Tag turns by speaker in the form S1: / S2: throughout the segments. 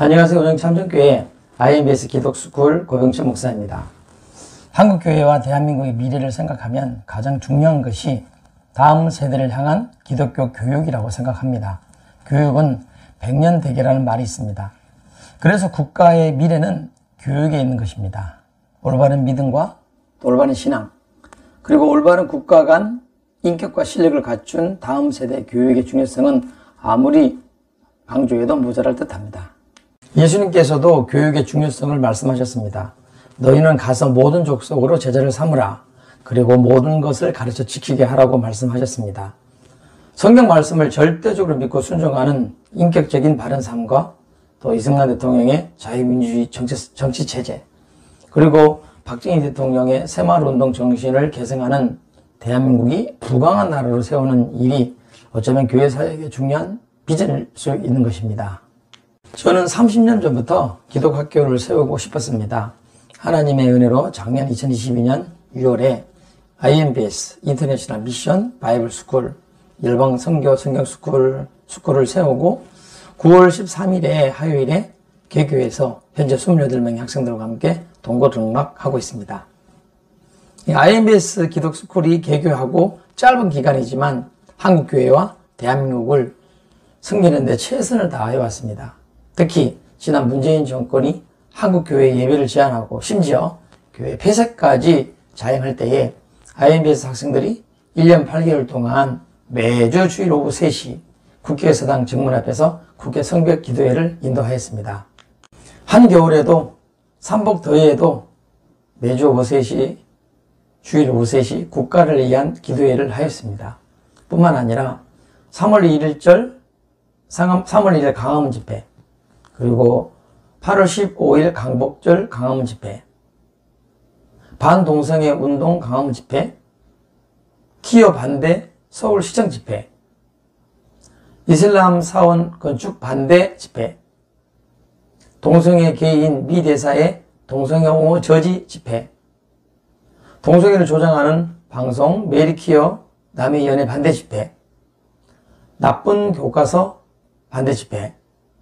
S1: 안녕하세요. 운영참전교회 IMBS 기독스쿨 고병철 목사입니다. 한국교회와 대한민국의 미래를 생각하면 가장 중요한 것이 다음 세대를 향한 기독교 교육이라고 생각합니다. 교육은 100년 대계라는 말이 있습니다. 그래서 국가의 미래는 교육에 있는 것입니다. 올바른 믿음과 올바른 신앙, 그리고 올바른 국가 간 인격과 실력을 갖춘 다음 세대 교육의 중요성은 아무리 강조해도 모자랄 듯합니다. 예수님께서도 교육의 중요성을 말씀하셨습니다. 너희는 가서 모든 족속으로 제자를 삼으라. 그리고 모든 것을 가르쳐 지키게 하라고 말씀하셨습니다. 성경 말씀을 절대적으로 믿고 순종하는 인격적인 바른 삶과 또 이승만 대통령의 자유민주주의 정치체제, 그리고 박정희 대통령의 새마을운동 정신을 계승하는 대한민국이 부강한 나라로 세우는 일이 어쩌면 교회 사역의 중요한 비전일 수 있는 것입니다. 저는 30년 전부터 기독학교를 세우고 싶었습니다. 하나님의 은혜로 작년 2022년 6월에 IMBS 인터내셔널 미션 바이블 스쿨 열방 선교 성경 스쿨을 세우고 9월 13일에 화요일에 개교에서 현재 28명의 학생들과 함께 동거 등록하고 있습니다. IMBS 기독스쿨이 개교하고 짧은 기간이지만 한국교회와 대한민국을 섬기는 데 최선을 다해 왔습니다. 특히 지난 문재인 정권이 한국교회 예배를 제한하고 심지어 교회 폐쇄까지 자행할 때에 IMBS 학생들이 1년 8개월 동안 매주 주일 오후 3시 국회의사당 정문 앞에서 국회 성벽 기도회를 인도하였습니다. 한겨울에도 삼복더위에도 매주 오후 3시 주일 오후 3시 국가를 위한 기도회를 하였습니다. 뿐만 아니라 3월 1일 강화문 집회, 그리고 8월 15일 강복절 강화문 집회, 반동성애 운동 강화문 집회, 기업 반대 서울시청 집회, 이슬람 사원 건축 반대 집회, 동성애 개인 미 대사의 동성애 옹호 저지 집회, 동성애를 조장하는 방송 메리키어 남의 연애 반대 집회, 나쁜 교과서 반대 집회,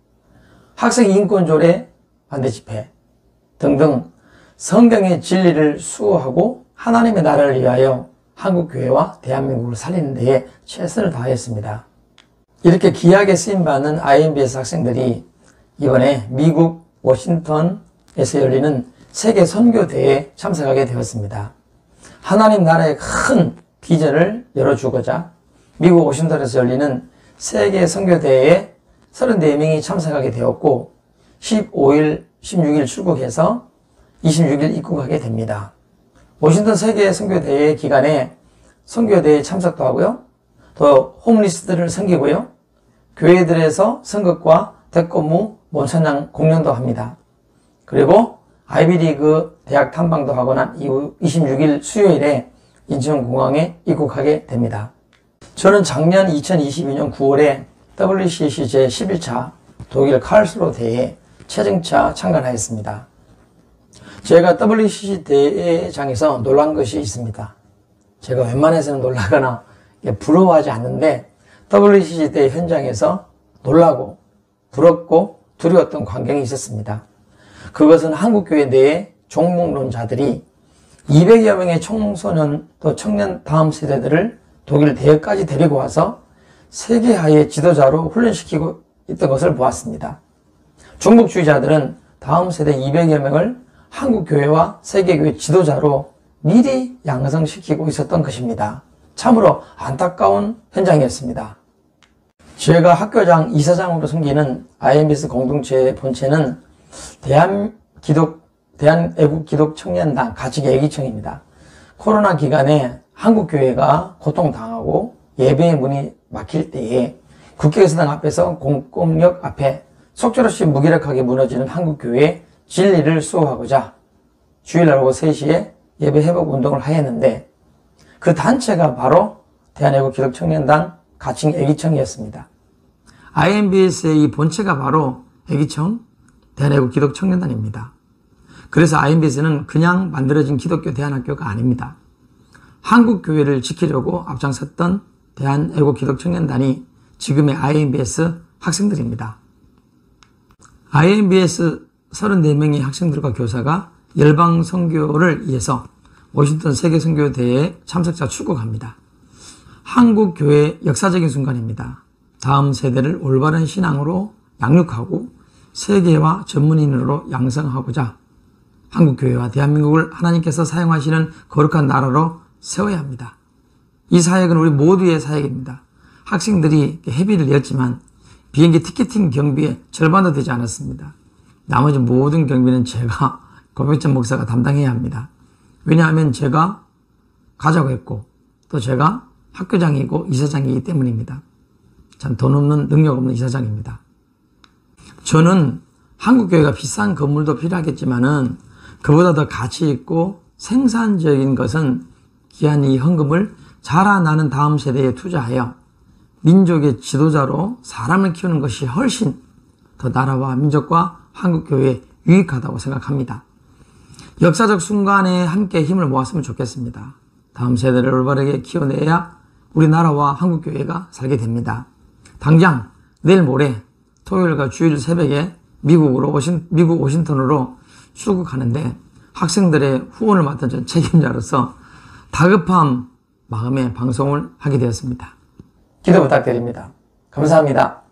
S1: 학생 인권 조례 반대 집회 등등 성경의 진리를 수호하고 하나님의 나라를 위하여 한국교회와 대한민국을 살리는 데에 최선을 다했습니다. 이렇게 귀하게 쓰임받는 IMBS 학생들이 이번에 미국 워싱턴에서 열리는 세계 선교대회에 참석하게 되었습니다. 하나님 나라의 큰 비전을 열어주고자 미국 워싱턴에서 열리는 세계 선교대회에 34명이 참석하게 되었고 15일, 16일 출국해서 26일 입국하게 됩니다. 워싱턴 세계 선교대회 기간에 선교대회에 참석도 하고요. 또 홈리스트를 섬기고요. 교회들에서 선거과 대권무 모천장 공연도 합니다. 그리고 아이비리그 대학 탐방도 하고 난 이후 26일 수요일에 인천공항에 입국하게 됩니다. 저는 작년 2022년 9월에 WCC 제11차 독일 칼스로 대회에 최정차 참가하였습니다. 제가 WCC 대회장에서 놀란 것이 있습니다. 제가 웬만해서는 놀라거나 부러워하지 않는데 WCC 대회 현장에서 놀라고 부럽고 두려웠던 광경이 있었습니다. 그것은 한국교회 내의 종목론자들이 200여 명의 청소년 또 청년 다음 세대들을 독일 대회까지 데리고 와서 세계화의 지도자로 훈련시키고 있던 것을 보았습니다. 종북주의자들은 다음 세대 200여 명을 한국교회와 세계교회 지도자로 미리 양성시키고 있었던 것입니다. 참으로 안타까운 현장이었습니다. 제가 학교장 이사장으로 섬기는 IMBS 공동체의 본체는 대한애국기독청년단 가치계기청입니다. 코로나 기간에 한국교회가 고통당하고 예배의 문이 막힐 때에 국회의사당 앞에서 공권력 앞에 속절없이 무기력하게 무너지는 한국교회의 진리를 수호하고자 주일날 오후 3시에 예배 회복 운동을 하였는데 그 단체가 바로 대한애국기독청년단 가칭 애기청이었습니다. IMBS의 이 본체가 바로 애기청 대한애국기독청년단입니다. 그래서 IMBS는 그냥 만들어진 기독교 대안학교가 아닙니다. 한국교회를 지키려고 앞장섰던 대한애국기독청년단이 지금의 IMBS 학생들입니다. IMBS 34명의 학생들과 교사가 열방 선교를 위해서 워싱턴 세계 선교대회에 참석자 출국합니다. 한국 교회의 역사적인 순간입니다. 다음 세대를 올바른 신앙으로 양육하고 세계화 전문인으로 양성하고자 한국 교회와 대한민국을 하나님께서 사용하시는 거룩한 나라로 세워야 합니다. 이 사역은 우리 모두의 사역입니다. 학생들이 회비를 냈지만 비행기 티켓팅 경비의 절반도 되지 않았습니다. 나머지 모든 경비는 제가 고병천 목사가 담당해야 합니다. 왜냐하면 제가 가자고 했고 또 제가 학교장이고 이사장이기 때문입니다. 참 돈 없는 능력 없는 이사장입니다. 저는 한국교회가 비싼 건물도 필요하겠지만은 그보다 더 가치 있고 생산적인 것은 귀한 이 헌금을 자라나는 다음 세대에 투자하여 민족의 지도자로 사람을 키우는 것이 훨씬 더 나라와 민족과 한국교회에 유익하다고 생각합니다. 역사적 순간에 함께 힘을 모았으면 좋겠습니다. 다음 세대를 올바르게 키워내야 우리나라와 한국교회가 살게 됩니다. 당장 내일 모레 토요일과 주일 새벽에 미국 워싱턴으로 출국하는데 학생들의 후원을 맡은 전 책임자로서 다급한 마음에 방송을 하게 되었습니다. 기도 부탁드립니다. 감사합니다.